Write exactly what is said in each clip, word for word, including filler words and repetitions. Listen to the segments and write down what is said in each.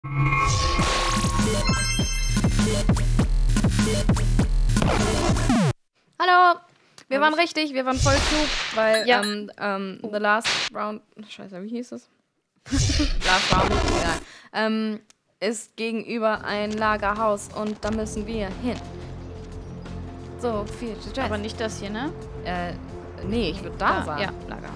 Hallo! Wir waren richtig, wir waren voll klug, weil ja. ähm, ähm, The Last Round, scheiße, wie hieß es? Last Round, egal. Ähm, ist gegenüber ein Lagerhaus und da müssen wir hin. So, viel Stress. Aber nicht das hier, ne? Äh, nee, ich würde da Ah, sagen. ja, Lagerhaus.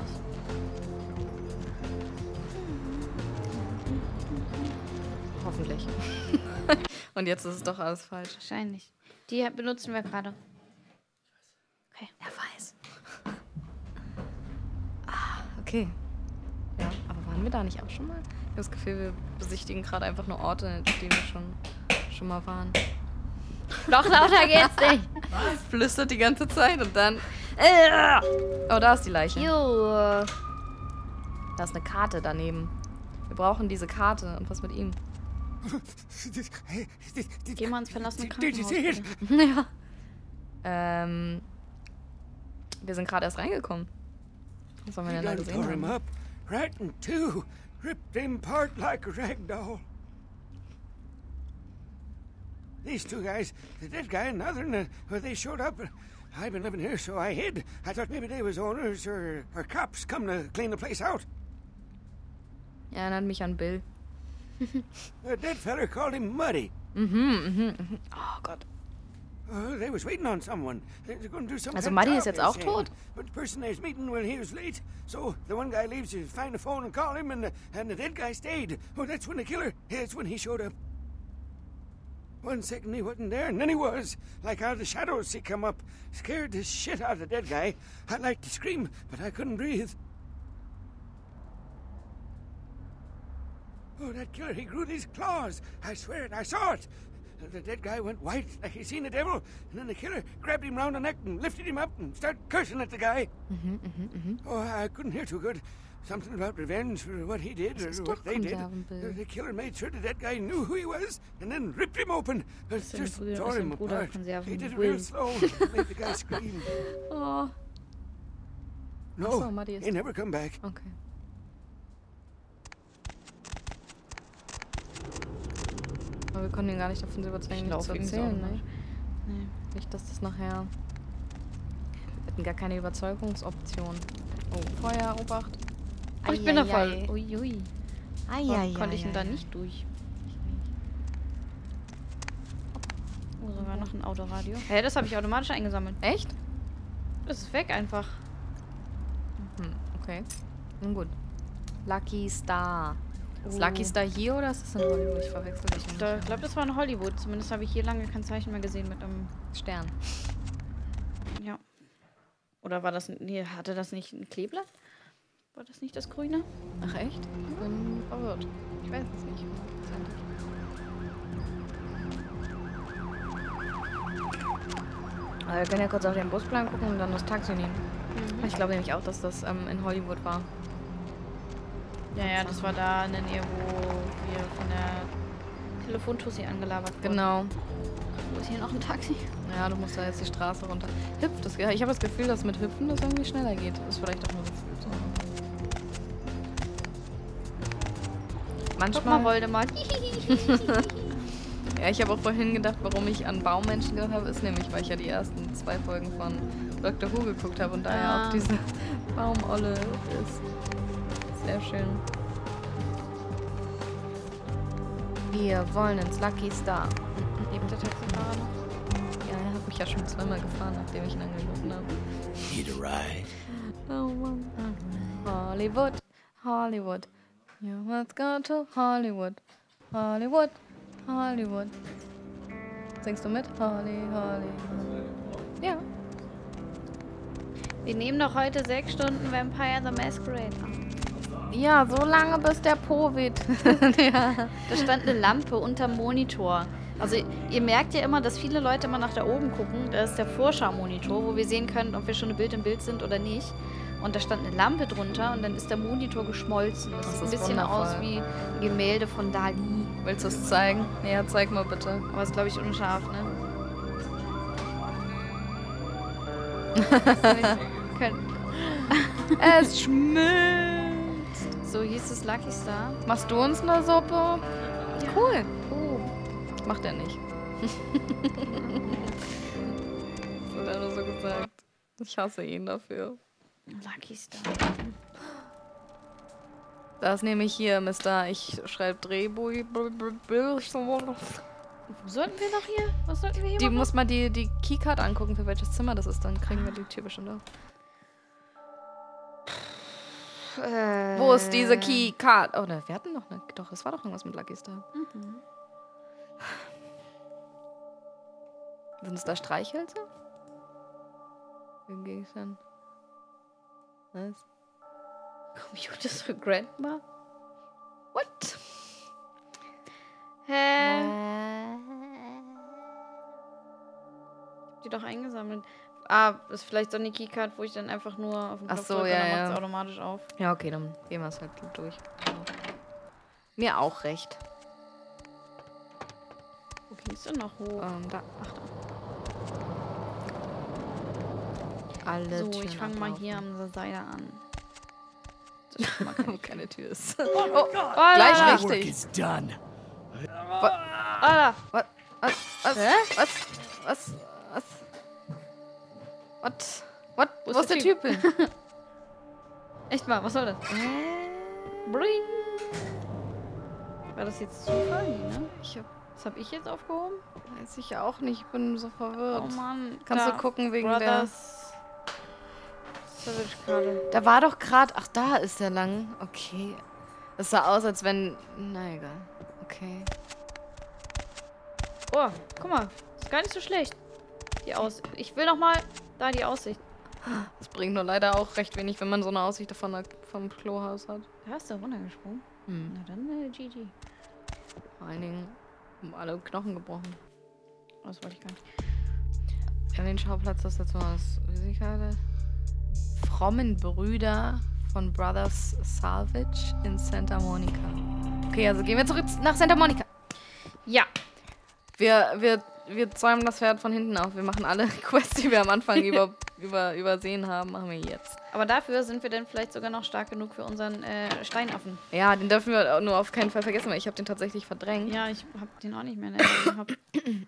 Hoffentlich. Und jetzt ist es doch alles falsch. Wahrscheinlich. Die benutzen wir gerade. Okay. Er weiß. Ah, okay. Ja, aber waren wir da nicht auch schon mal? Ich habe das Gefühl, wir besichtigen gerade einfach nur Orte, in denen wir schon, schon mal waren. Noch lauter geht's nicht. Was? Flüstert die ganze Zeit und dann... Äh, oh, da ist die Leiche. Jo. Da ist eine Karte daneben. Wir brauchen diese Karte. Und was mit ihm? Geh mal ins verlassene Krankenhaus. Ja. Ähm... Wir sind gerade erst reingekommen. Was haben wir denn da gesehen? Tore him up, right in two, ripped him apart like a rag doll. These two guys, the dead guy and the other, and well, they showed up. I've been living here, so I hid. I thought maybe they was owners or, or cops come to clean the place out. Er erinnert mich an Bill. The dead feller called him Muddy. Mhm, mhm, mhm. Oh Gott. Uh, they was waiting on someone. They were going to do some Also kind of Muddy job, ist jetzt they auch said. tot? But the person they was meeting, well, he was late. So the one guy leaves to find the phone and call him, and the, and the dead guy stayed. Oh, that's when the killer, that's when he showed up. One second he wasn't there, and then he was. Like out of the shadows he come up. Scared the shit out of the dead guy. I'd like to scream, but I couldn't breathe. Oh, that killer, he grew these claws. I swear it, I saw it. The dead guy went white like he seen the devil, and then the killer grabbed him round the neck and lifted him up and started cursing at the guy. Mhm, mhm, mhm. Oh, I couldn't hear too good. Something about revenge for what he did or what they did. The, the killer made sure the dead guy knew who he was and then ripped him open. But just tore him apart. He did it real slow and made the guy scream. Oh. No, Ach so, Muddy ist he never come back. Okay. Aber wir konnten ihn gar nicht davon überzeugen, nichts zu erzählen, ne? Nee. Nicht, dass das nachher... Wir hatten gar keine Überzeugungsoption. Oh, Feuer, Obacht. Oh, ich bin da voll. Uiui. Warum konnte ich denn da nicht durch? Oh, sogar noch ein Autoradio. Hä, das habe ich automatisch eingesammelt. Echt? Das ist weg einfach. Hm, okay. Nun gut. Lucky Star. Ist Oh. Lucky Star hier oder ist das in Hollywood? Ich verwechsel das nicht. Da, ich glaube, das war in Hollywood. Zumindest habe ich hier lange kein Zeichen mehr gesehen mit einem Stern. Ja. Oder war das... Nee, hatte das nicht ein Kleeblatt? War das nicht das Grüne? Ach echt? Ich bin verwirrt. Ich weiß es nicht. Aber wir können ja kurz auf den Busplan gucken und dann das Taxi nehmen. Mhm. Ich glaube nämlich auch, dass das ähm, in Hollywood war. Ja, ja, das war da in der Nähe, wo wir von der Telefontussi angelabert wurden. Genau. Wo ist hier noch ein Taxi? Ja, du musst da jetzt die Straße runter. Hüpft das. Ich habe das Gefühl, dass mit Hüpfen das irgendwie schneller geht. Ist vielleicht auch nur Gefühl. So. Manchmal. Guck mal, Voldemort. Ja, ich habe auch vorhin gedacht, warum ich an Baummenschen gedacht habe, ist nämlich, weil ich ja die ersten zwei Folgen von Doctor Who geguckt habe und da ja Ah. auch diese Baumolle ist. Sehr schön. Wir wollen ins Lucky Star. Lebt der Taxifahrer noch? Ja, er hat mich ja schon zweimal gefahren, nachdem ich ihn angerufen habe. Need a ride. Oh Mann. Hollywood, Hollywood. You must go to Hollywood. Hollywood, Hollywood. Singst du mit? Holly, Holly. Ja. Wir nehmen doch heute sechs Stunden Vampire the Masquerade auf. Ja, so lange bis der Po weht. Ja. Da stand eine Lampe unterm Monitor. Also ihr merkt ja immer, dass viele Leute immer nach da oben gucken. Da ist der Vorschau-Monitor, wo wir sehen können, ob wir schon ein Bild im Bild sind oder nicht. Und da stand eine Lampe drunter und dann ist der Monitor geschmolzen. Das, Das sieht ein ist bisschen wundervoll. aus wie ein Gemälde von Dali. Willst du es zeigen? Ja, zeig mal bitte. Aber ist, glaube ich, unscharf, ne? Können. Es schmilzt. So hieß es Lucky Star. Machst du uns eine Suppe? Cool. Oh. Macht er nicht. Das hat er nur so gesagt. Ich hasse ihn dafür. Lucky Star. Das nehme ich hier, Mister. Ich schreibe Drehbuch. Wo sollten wir noch hier? Was sollten wir hier Die machen? muss mal die, die Keycard angucken, für welches Zimmer das ist. Dann kriegen wir die Tür bestimmt auf. Äh, Wo ist diese Keycard? Oh, ne, wir hatten noch eine. Doch, es war doch irgendwas mit Lucky Star. Mhm. Sind es da Streichhölzer? Wie geht's denn? Was? Computers für Grandma? What? Hä? Die doch eingesammelt. Ah, ist vielleicht so eine Keycard, wo ich dann einfach nur auf den Ach Knopf so, drücke ja, und dann ja. macht es automatisch auf. Ja, okay, dann gehen wir es halt durch. Mir auch recht. Wo ging's denn noch hoch? Ähm, da. Ach, da. Alle So, Türen ich fange mal ablaufen. hier an der Seite an. Das ist schon mal keine Wo keine Tür ist. Oh, Oh, da, gleich da. Work richtig. is done. Ah, da. Was? Was? Was? Hä? Was? Was? Was? What? What? Wo Wo ist ist der der Typ hin? Echt mal, was soll das? Bring. War das jetzt Zufall? Nee, ne? Ich hab, Was habe ich jetzt aufgehoben? weiß ich auch nicht. Ich bin so verwirrt. Oh Mann. Kannst da. du gucken wegen Brothers. Savage Karte. der... Da war doch gerade... Ach, da ist der lang. Okay. Das sah aus, als wenn... Na egal. Okay. Oh, guck mal. Ist gar nicht so schlecht. Die Aus... Ich will noch mal da die Aussicht. Das bringt nur leider auch recht wenig, wenn man so eine Aussicht davon der, vom Klohaus hat. Da ist der runtergesprungen. Hm. Na dann äh, G G. Vor allen Dingen um alle Knochen gebrochen. Oh, das wollte ich gar nicht. An den Schauplatz das dazu aus Visitenkarte. Frommen Brüder von Brothers Salvage in Santa Monica. Okay, also gehen wir zurück nach Santa Monica. Ja. Wir, wir, wir zäumen das Pferd von hinten auf. Wir machen alle Quests, die wir am Anfang über, über, übersehen haben, machen wir jetzt. Aber dafür sind wir dann vielleicht sogar noch stark genug für unseren äh, Steinaffen. Ja, den dürfen wir nur auf keinen Fall vergessen, weil ich habe den tatsächlich verdrängt. Ja, ich hab den auch nicht mehr in Erinnerung gehabt.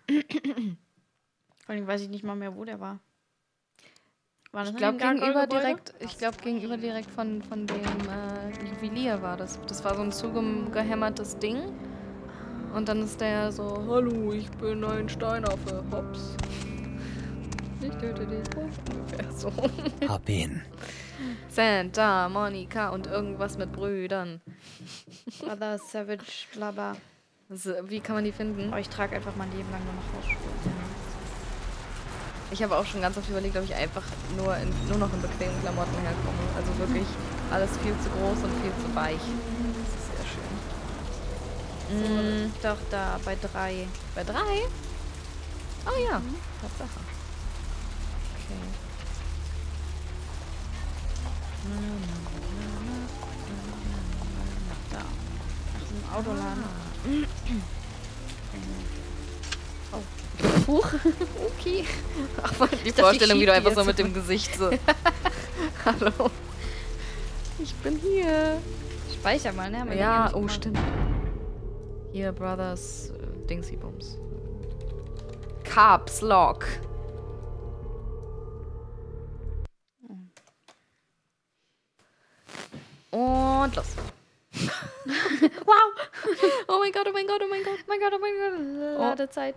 Vor allem weiß ich nicht mal mehr, wo der war. War das Ich in glaube dem gegenüber Gargoyle-Gebäude? direkt, ich glaube gegenüber direkt von, von dem äh, Juwelier war das. Das war so ein zugehämmertes Ding. Und dann ist der so, hallo, ich bin ein Steinaffe, hops. Ich töte dich. Ungefähr so. Hop in. Santa Monica und irgendwas mit Brüdern. Brother Savage, blabla. Also, wie kann man die finden? Aber ich trage einfach mein Leben lang nur noch Hausschuhe. Ich habe auch schon ganz oft überlegt, ob ich einfach nur, in, nur noch in bequemen Klamotten herkomme. Also wirklich alles viel zu groß und viel zu weich. Das ist sehr schön. So, doch da, bei drei. Bei drei? Oh ja, Tatsache. Okay. Da. Nach dem Autoladen. Oh. Huch. Okay. Ach, man, die dachte, Vorstellung, ich wie du schieb einfach die so jetzt mit dem Gesicht so. Hallo. Ich bin hier. Speicher mal, ne? Haben wir Ja, nicht oh gemacht. stimmt. Hier, Brothers äh, Dingsy Bums. Caps Lock. Und los. Wow! Oh mein Gott, oh mein Gott, oh mein Gott. Oh mein Gott, oh mein Gott. Ladezeit.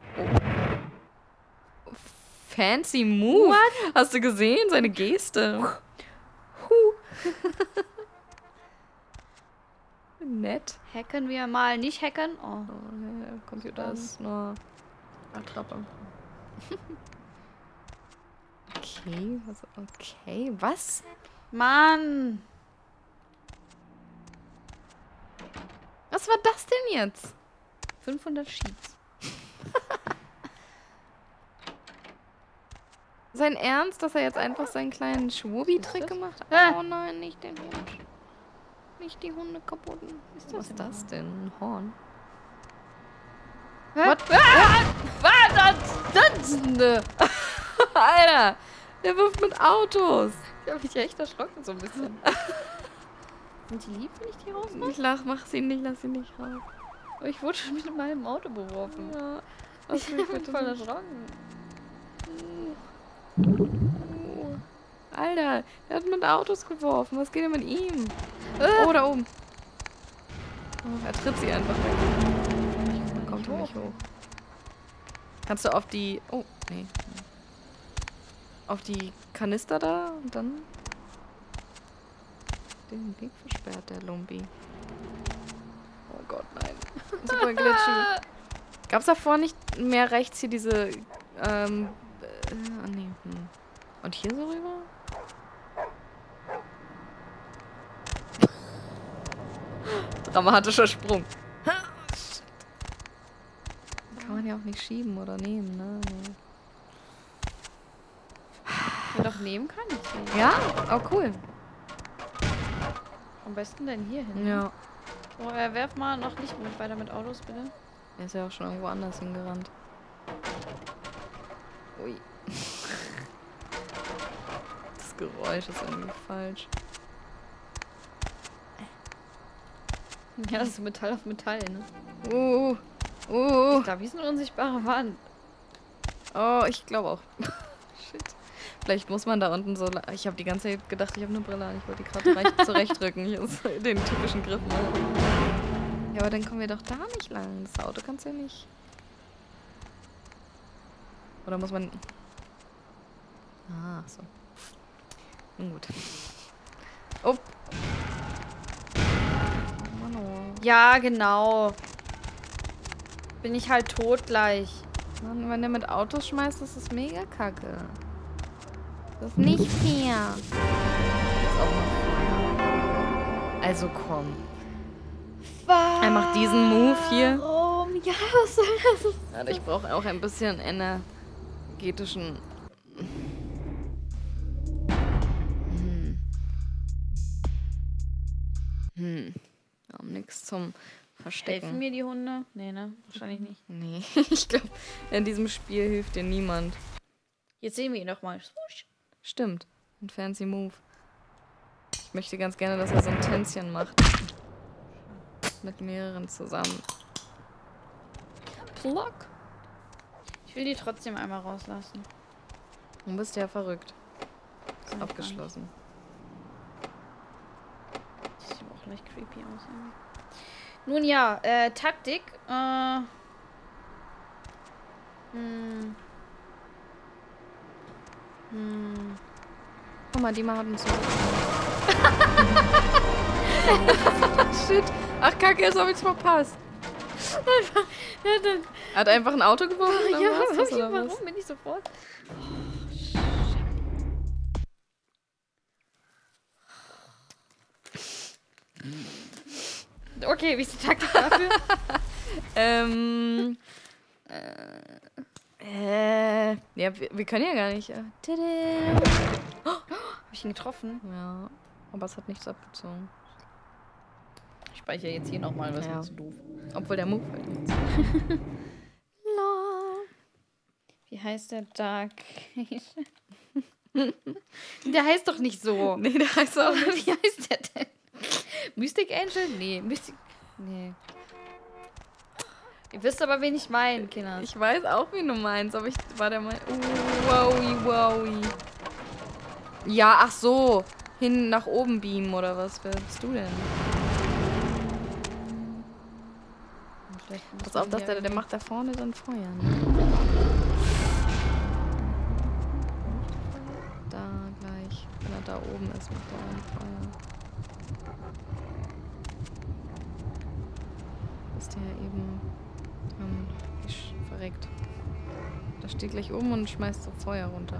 Fancy Move. Hast du gesehen? Seine Geste. Huh. Nett. Hacken wir mal. Nicht hacken. Oh. Oh, nee, der Computer ist nur Attrappe. Okay, was? Okay, was? Mann! Was war das denn jetzt? fünfhundert Sheets. Sein Ernst, dass er jetzt einfach seinen kleinen Schwubi-Trick gemacht hat? Ah. Oh nein, nicht den Hund. Nicht die Hunde kaputten. das Was ist denn das denn? Ein Horn? Hä? What? Ah! Was? Das? Alter, der wirft mit Autos. Ich hab mich echt erschrocken so ein bisschen. Sind die lieb, wenn ich die rausmache? Ich lach, mach sie nicht, lass sie nicht raus. Ich wurde schon mit einem halben Auto beworfen. Ja. Ich bin voll erschrocken. Oh. Alter, der hat mit Autos geworfen. Was geht denn mit ihm? Äh. Oh, da oben. Oh, er tritt sie einfach weg. Dann kommt er nicht hoch. Kannst du auf die... Oh, nee. Auf die Kanister da und dann... Den Weg versperrt, der Lumpi. Oh Gott, nein. Super glitchy. Gab's davor nicht mehr rechts hier diese... Ähm... Äh, ah, nee. Hm. Und hier so rüber? Dramatischer Sprung. Kann man ja auch nicht schieben oder nehmen, ne? Nee. Ja, doch nehmen kann ich. Ja? Oh, cool. Am besten denn hier hin. Ja. Oh, er werf mal noch nicht mit weiter mit Autos, bitte. Er ist ja auch schon irgendwo anders hingerannt. Ui. Das Geräusch ist irgendwie falsch. Ja, das ist Metall auf Metall, ne? Uh, uh. Ich glaube, hier ist eine unsichtbare Wand. Oh, ich glaube auch. Shit. Vielleicht muss man da unten so... Ich habe die ganze Zeit gedacht, ich habe eine Brille an. Ich wollte die gerade zurechtrücken. Hier ist den typischen Griff machen. Ja, aber dann kommen wir doch da nicht lang. Das Auto kannst du ja nicht... Oder muss man... Ah, so. Nun gut. Oh. Oh Mann, oh. Ja, genau. Bin ich halt tot gleich. Mann, wenn der mit Autos schmeißt, das ist mega kacke. Das ist nicht fair. Also komm. Was? Er macht diesen Move hier. Warum? Ja, was soll das? Ja, ich brauche auch ein bisschen energetischen... Hm. Hm. Wir haben nichts zum Verstecken. Helfen mir die Hunde? Nee, ne? Wahrscheinlich nicht. Nee, ich glaube, in diesem Spiel hilft dir niemand. Jetzt sehen wir ihn doch mal. Stimmt. Ein fancy Move. Ich möchte ganz gerne, dass er so ein Tänzchen macht. Mit mehreren zusammen. Pluck. Ich will die trotzdem einmal rauslassen. Du bist ja verrückt. Ist Nein, abgeschlossen. Das sieht aber auch gleich creepy aus. Irgendwie. Nun ja, äh, Taktik. Äh. Hm. Hm. Guck mal, die mal haben so. Shit. Ach, kacke, jetzt hab ich's verpasst. Ja, dann. Hat einfach ein Auto geworfen? Ja, oder was? Das, oder warum was? bin ich sofort? Okay, wie ist die Taktik dafür? ähm. Äh. Ja, wir, wir können ja gar nicht. Äh, tada. Hab ich ihn getroffen? Ja, aber es hat nichts abgezogen. Ich speichere jetzt hier nochmal, was Ja. mir zu doof. Obwohl der Move halt jetzt. Wie heißt der Dark? Der heißt doch nicht so. Nee, der heißt auch nicht. Wie heißt der denn? Mystic Angel? Nee, Mystic. Nee. Ihr wisst aber, wen ich meine, Kinder. Ich weiß auch, wie du meinst, aber ich war der Meinung. Uh, wowi, wowi. Ja, ach so. Hin nach oben beamen oder was willst du denn? Pass auf, dass der, der macht da vorne dann Feuer. Ne? Da gleich. Wenn er da oben ist, macht er ein Feuer. Ist der eben ähm, verreckt. Da steht gleich oben und schmeißt so Feuer runter.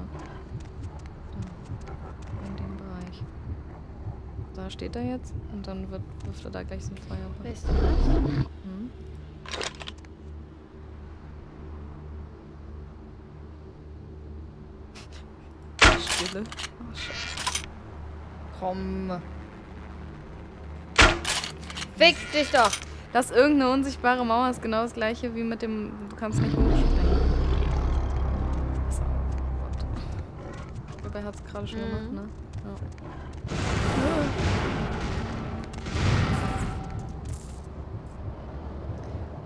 Da. In dem Bereich. Da steht er jetzt und dann wird, wirft er da gleich so ein Feuer. Weißt du was? Hm? Stille. Oh, Scheiße. Komm. Fick dich doch! Das irgendeine unsichtbare Mauer ist genau das gleiche wie mit dem. Du kannst nicht hochspringen. Pass auf. Oh Gott. Ich glaube, er hat es gerade schon Mhm. gemacht, ne? Ja.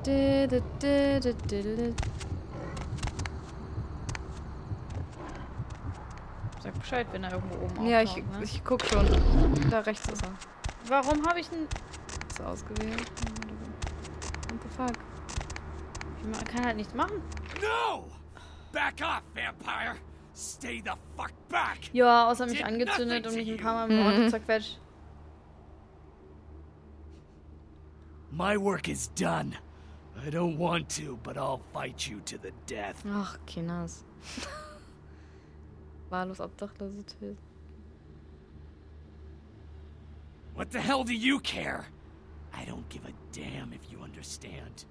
Sag Bescheid, wenn er irgendwo oben auftaucht. Ja, ich, ne? ich guck schon. Da rechts ist er. Warum habe ich einen... Ist er ausgewählt? What the fuck? Man kann halt nichts machen. No! Back off, vampire! Stay the fuck back! Ja, außer mich angezündet und mich ein paar Mal im Auto zerquetscht. My work is done. I don't want to, but I'll fight you to the death. Ach, Kinders. Wahllos Obdachlose töten. What the hell do you care? I don't give a damn if you understand.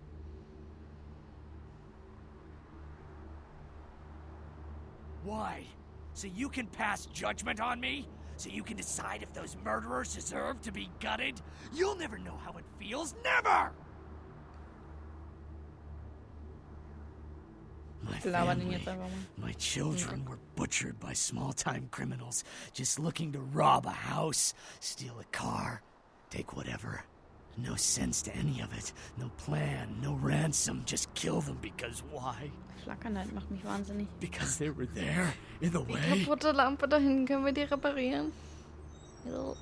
Why? So you can pass judgment on me? So you can decide if those murderers deserve to be gutted? You'll never know how it feels. Never! My family, my children were butchered by small-time criminals just looking to rob a house, steal a car, take whatever. No sense to any of it. No plan, no ransom. Just kill them because why? Flackern halt macht mich wahnsinnig. Because they were there, in the Die way. kaputte Lampe da hinten, können wir die reparieren? Ja.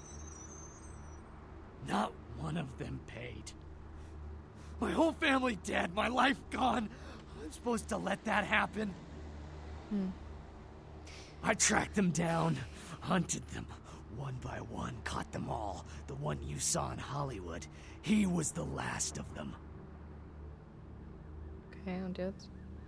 Not one of them paid. My whole family dead, my life gone. I'm supposed to let that happen? Hmm. I tracked them down, hunted them. One by one, caught them all. The one you saw in Hollywood. He was the last of them. Okay, und jetzt?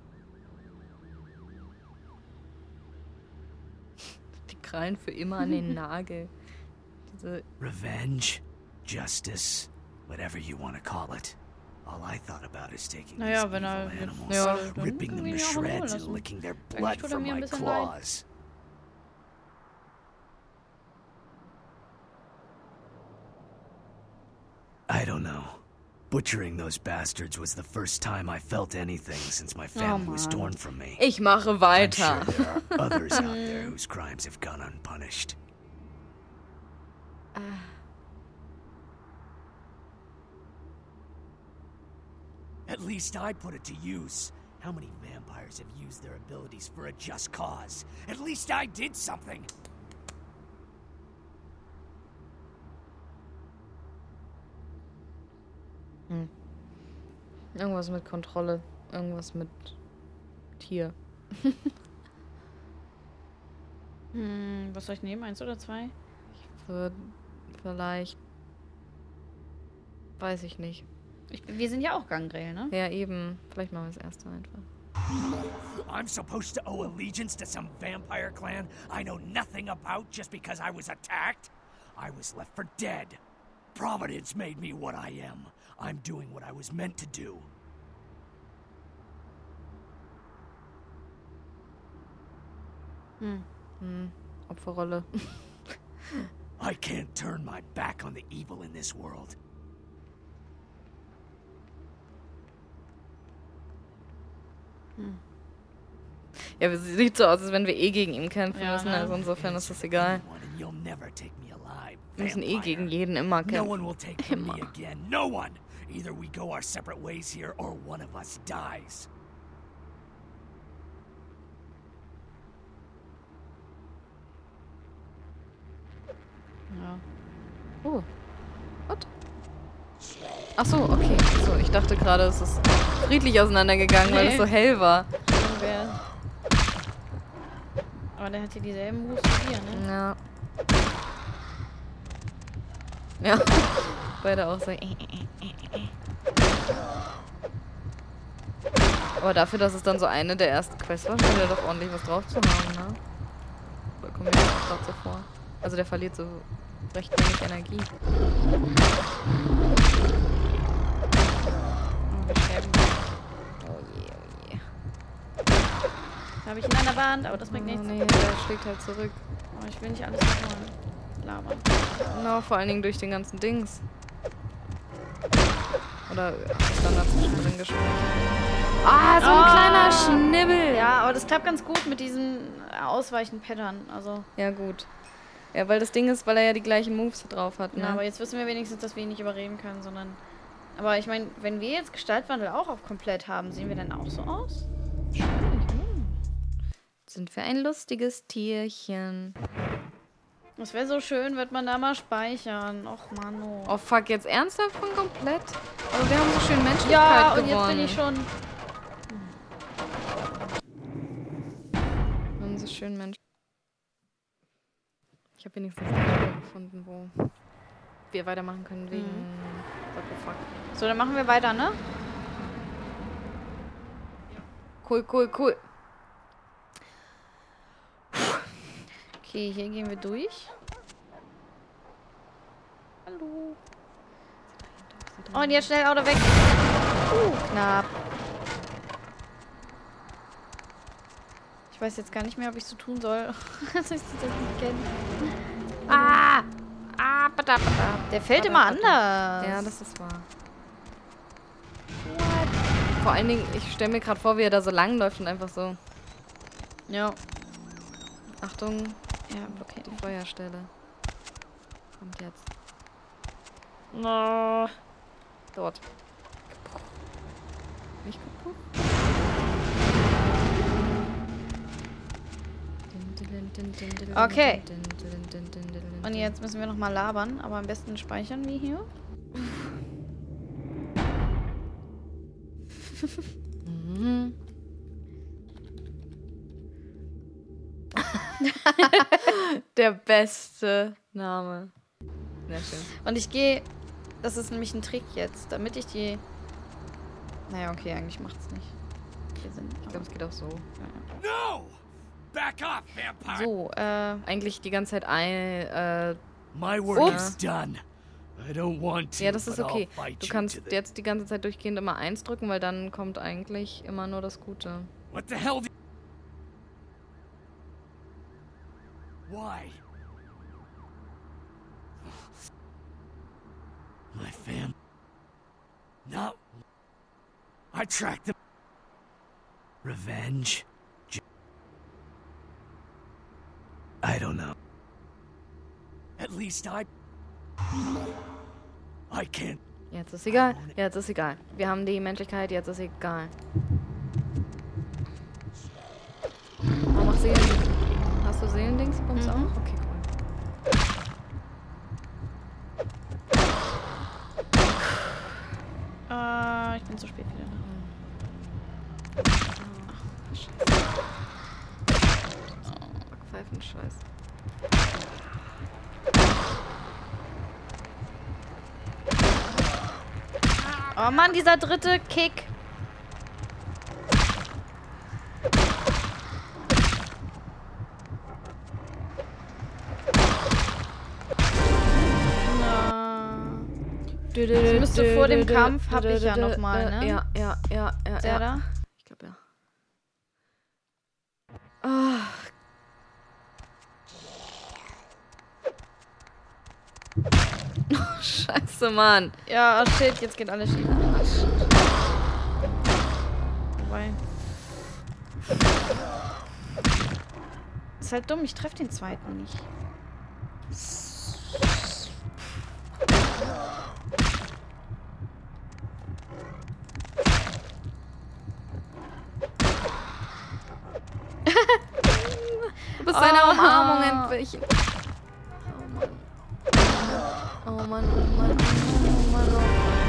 Die Krallen für immer an den Nagel. Diese... Revenge, justice, whatever you want to call it. All I thought about is taking Naja, these wenn evil er animals, Ja, ripping them to shreds and licking their blood tut er from mir ein my bisschen leid. claws. I don't know. Butchering those bastards was the first time I felt anything since my family was torn from me. Ich mache I'm weiter. sure there are others out there whose crimes have gone unpunished. At least I put it to use. How many vampires have used their abilities for a just cause? At least I did something. Hm. Irgendwas mit Kontrolle. Irgendwas mit Tier. Hm, was soll ich nehmen? Eins oder zwei? Ich würde vielleicht... Weiß ich nicht. Ich, wir sind ja auch Gangrel, ne? Ja, eben. Vielleicht machen wir das erste einfach. I'm supposed to owe allegiance to some vampire clan I know nothing about just because I was attacked? I was left for dead. Providence made me what I am. I'm doing what I was meant to do. Hm. Hm. Opferrolle. I can't turn my back on the evil in this world. Hm. Ja, es sieht so aus, als wenn wir eh gegen ihn kämpfen Ja, müssen, ne? also insofern ist das egal. You'll never take me alive, Wir müssen eh vampire. gegen jeden immer No kämpfen. one will take from me again. No one. Either we go our separate ways here or one of us dies. Ja. Oh. What? Ach so, okay. So, ich dachte gerade, es ist friedlich auseinandergegangen, weil Nee. es so hell war. Irgendwer. Aber der hat hier dieselben Moves wie wir, ne? Ja. Ja. Beide auch so. Aber dafür, dass es dann so eine der ersten Quests war, scheint er doch ordentlich was drauf zu haben, ne? Da kommt mir auch gerade so vor. Also der verliert so recht wenig Energie. Oh je, oh je. Da habe ich ihn an der Wand, aber das bringt Oh nichts. nee, der schlägt halt zurück. Oh, ich will nicht alles verloren. Labern. No, vor allen Dingen durch den ganzen Dings. Oder ist dann dazwischen drin gesprungen. Ah, so ein Ah. kleiner Schnibbel. Ja, aber das klappt ganz gut mit diesen Ausweichen-Pattern. Also, Ja, gut. Ja, weil das Ding ist, weil er ja die gleichen Moves drauf hat, ne? ja, aber jetzt wissen wir wenigstens, dass wir ihn nicht überreden können, sondern Aber ich meine, wenn wir jetzt Gestaltwandel auch auf komplett haben, sehen wir dann auch so aus? Sind wir ein lustiges Tierchen. Das wäre so schön, wird man da mal speichern. Och, Mano. Oh fuck, jetzt ernsthaft von komplett? Aber wir haben so schön Menschlichkeit Ja, und gewonnen. jetzt bin ich schon... Wir haben so schön Mensch. Ich habe wenigstens eine Stelle gefunden, wo wir weitermachen können wegen... Mhm. What the fuck. So, dann machen wir weiter, ne? Cool, cool, cool. Okay, hier gehen wir durch. Hallo. Oh, und jetzt schnell Auto weg. Uh, knapp. Ich weiß jetzt gar nicht mehr, ob ich so tun soll, dass ich das nicht kenne. Ah! Ah, bada, bada. Der fällt Bada, immer bada. anders. Ja, das ist wahr. What? Vor allen Dingen, ich stelle mir gerade vor, wie er da so lang läuft und einfach so... Ja. Achtung, Ja, blockiert. die Feuerstelle. Kommt jetzt. No. Dort. Nicht kaputt. Okay. Und jetzt müssen wir nochmal labern, aber am besten speichern wir hier. Mhm. Der beste Name. Sehr schön. Und ich gehe... Das ist nämlich ein Trick jetzt, damit ich die... Naja, okay, eigentlich macht's nicht. Viel Sinn, Ich glaube, es geht auch so. No! Back up, vampire! So, äh... Eigentlich die ganze Zeit ein... Äh, My work Ups. is done. I don't want to, ja, das ist but I'll okay. fight Du you kannst to the- jetzt die ganze Zeit durchgehend immer eins drücken, weil dann kommt eigentlich immer nur das Gute. What the hell? Do Why? My fam. No. I tracked them. Revenge. J- I don't know. At least I. I can't. Jetzt ist egal. Jetzt ist egal. Wir haben die Menschlichkeit, jetzt ist egal. Oh, mach Seelen. Hast du Seelendingsbums Mhm. auch? Okay, cool. Äh, ich bin zu spät wieder da. Oh, Scheiße. Oh, Pfeifenscheiß. Oh Mann, dieser dritte Kick. Das müsste vor dem Kampf, hab ich ja noch mal, ne? Ja, ja, ja, ja. Ist der ja. da? Ich glaube, ja. Ah. Oh, Scheiße, Mann. Ja, oh shit, jetzt geht alles schief. Wobei. Ist halt dumm, ich treffe den zweiten nicht. Du bist seiner Oh. Umarmung entwichen. Oh Mann. Oh Mann, oh Mann, oh Mann, oh.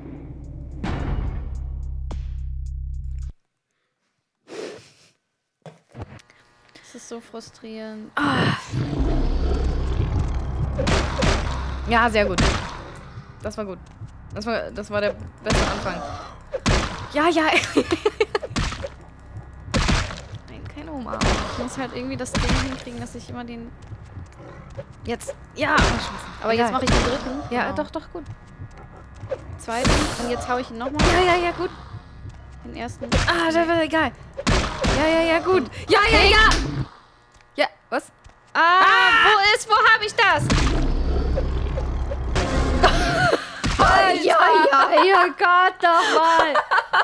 Das ist so frustrierend. Ja, sehr gut. Das war gut. Das war, das war der beste Anfang. Ja, ja. Nein, keine Umarmung. Ich muss halt irgendwie das Ding hinkriegen, dass ich immer den... Jetzt. Ja. Oh, Scheiße. Aber jetzt mache ich den dritten. Ja, Genau. doch, doch, gut. Zweiten. Und jetzt hau ich ihn nochmal. Ja, ja, ja, gut. Den ersten. Ah, das war egal. Ja, ja, ja, gut. Ja, ja, ja. Ja, was? Ah, wo ist, wo habe ich das? Alter. Ja, ja, ja, Gott, doch mal.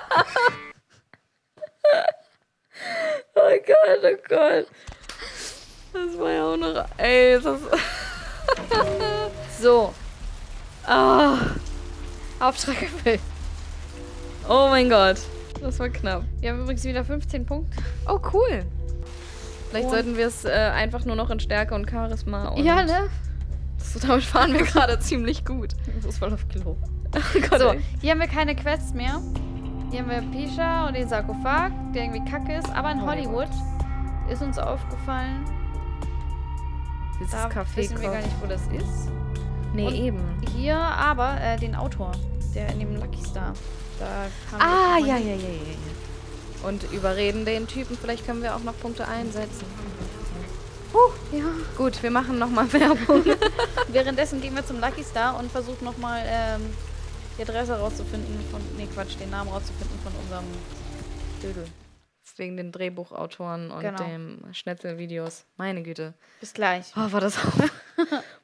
Oh Gott, oh Gott. Das war ja auch noch... Ey, das... So. Ah. Auftrag erfüllt. Oh mein Gott. Das war knapp. Wir haben übrigens wieder fünfzehn Punkte. Oh, cool. Vielleicht Und- sollten wir es äh, einfach nur noch in Stärke und Charisma und... Ja, ne? Das, damit fahren wir gerade ziemlich gut. Das ist voll auf Klo. Oh Gott, So, ey. hier haben wir keine Quests mehr. Hier haben wir Pisha und den Sarkophag, der irgendwie kacke ist. Aber in Hollywood ist uns aufgefallen, Dieses da Café wissen wir gar nicht, wo das ist. Nee, Und eben. Hier aber äh, den Autor, der in dem Lucky Star. Da kam Ah, der- ja, ja, ja, ja, ja. Und überreden den Typen. Vielleicht können wir auch noch Punkte einsetzen. Huh, ja. Gut, wir machen nochmal Werbung. Währenddessen gehen wir zum Lucky Star und versuchen nochmal ähm, die Adresse rauszufinden von. Nee, Quatsch, den Namen rauszufinden von unserem Dödel. Wegen den Drehbuchautoren und Genau. dem Schnetzelvideos. Meine Güte. Bis gleich. Oh, war das